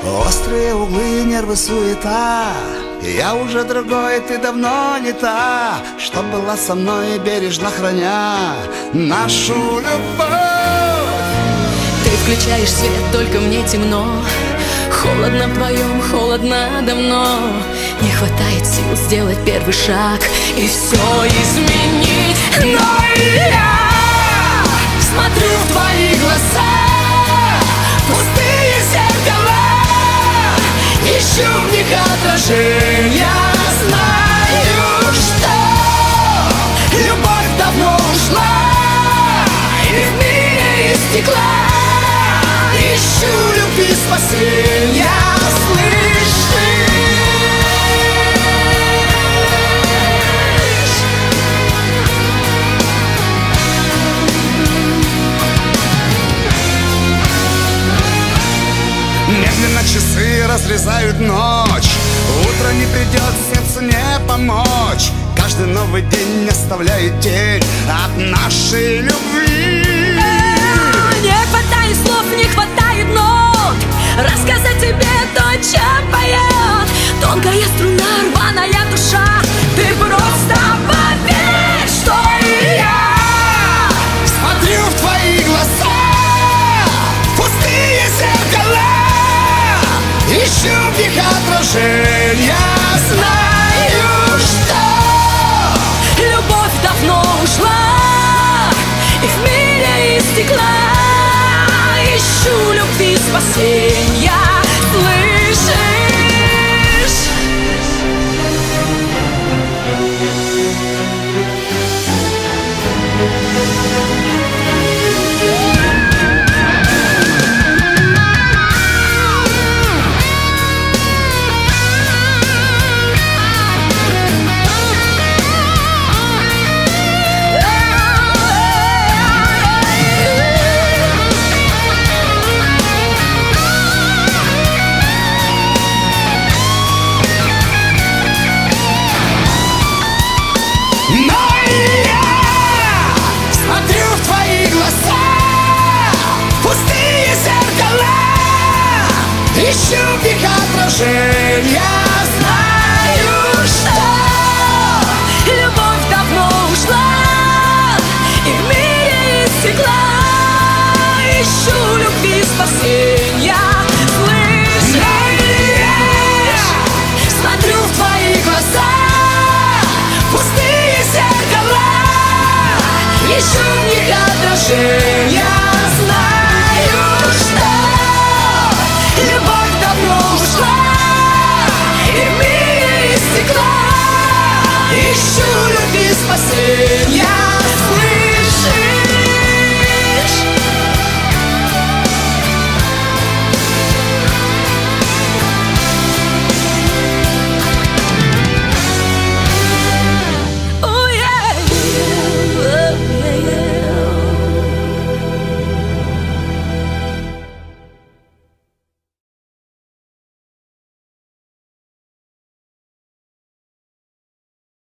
Острые углы, нервы, суета. Я уже другой, ты давно не та, что была со мной, бережно храня нашу любовь. Ты включаешь свет, только мне темно. Холодно вдвоем, холодно давно. Не хватает сил сделать первый шаг и все изменить. Но я смотрю в твои глаза, пустые зеркала, ищу в них отражения. Знаю, что любовь давно ушла, и в мире из стекла ищу любви спасения. Слышишь? Медленно часы разрезают ночь. Утро не придет, сердцу не помочь. Каждый новый день оставляет тень от нашей любви. Не хватает слов, не хватает нот рассказать тебе то, чем поет тонкая струна, рваная душа. Ты просто поверь, что и я Смотрю в твои глаза, пустые зеркала, ищу в них отражения. знаю, что любовь давно ушла, и в мире из стекла ищу любви спасения. Слышишь? Ищу в них отражения. Знаю, что любовь давно ушла, и в мире из стекла ищу любви спасения.